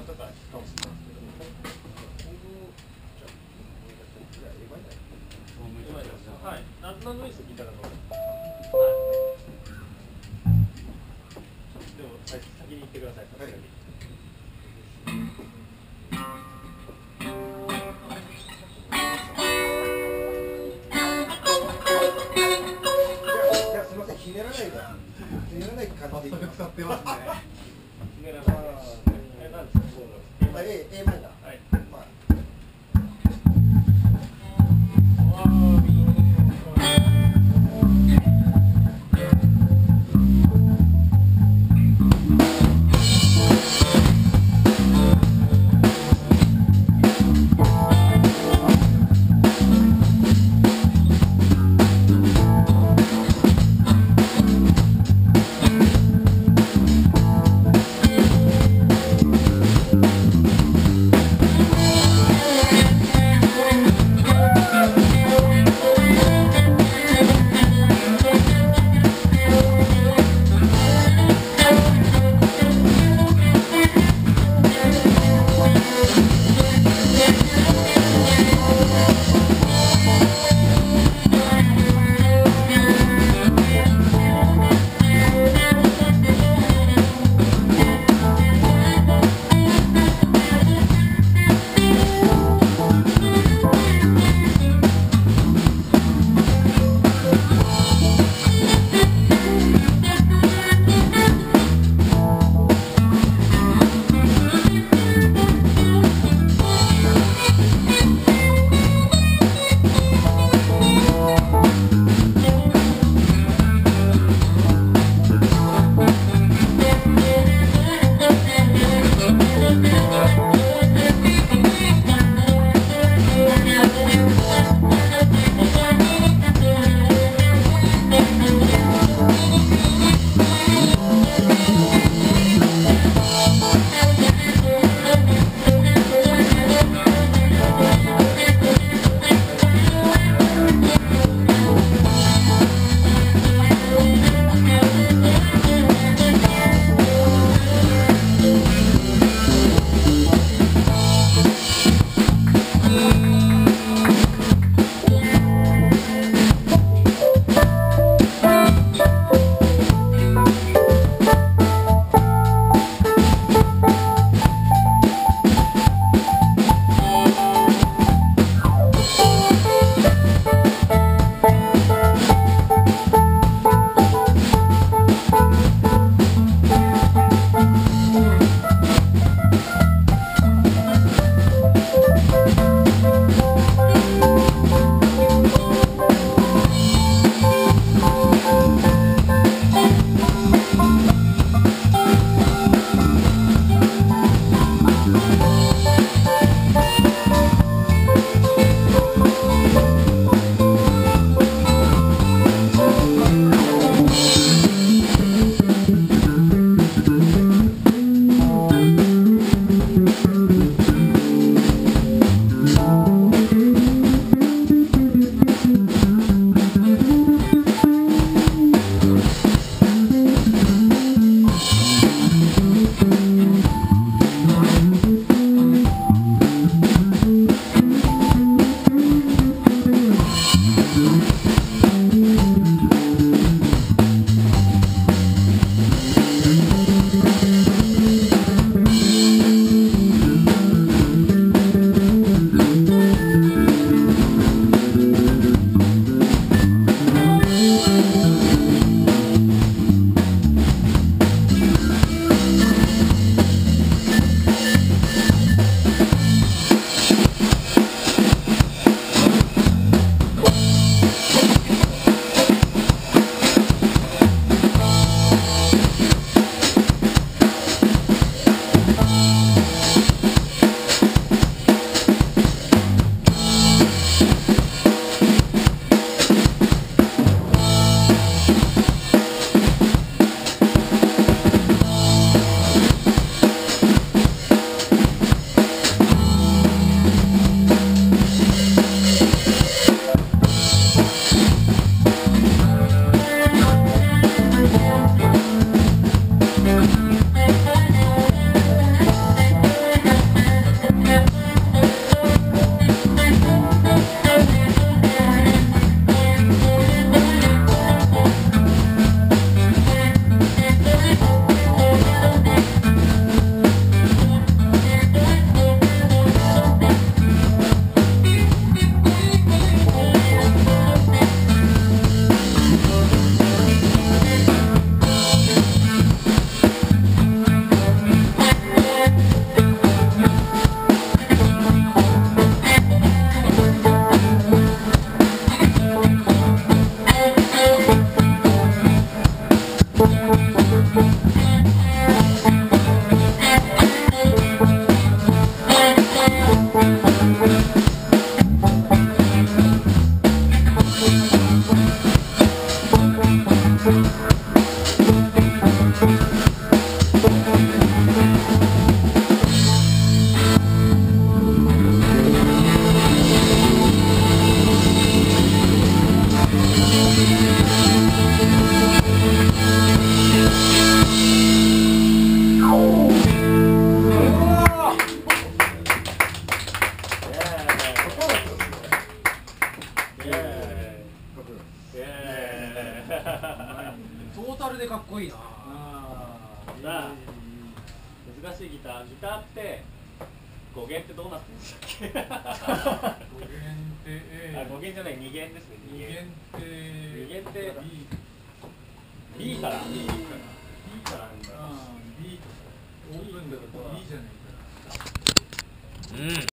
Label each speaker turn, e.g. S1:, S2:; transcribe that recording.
S1: とかかもしれないですけど。はい。何のイス聞いたらどうですか。はい。でも先に言ってください。はい。
S2: すみません、ひねらないで。ひねらない感じで使ってますね。
S1: ひねらない。なんですか。
S2: A マイナー。はい。
S3: トータルでかっこいいな。
S1: さあ難しいギターって語源ってどうなってるんでしたっけ？
S3: 語源って
S1: あ、語源じゃない二弦ですね。
S3: 二弦って
S1: 二弦って
S3: B
S1: B から
S3: B
S1: からなんだ。
S3: オープンだと B じゃないかな。
S4: うん。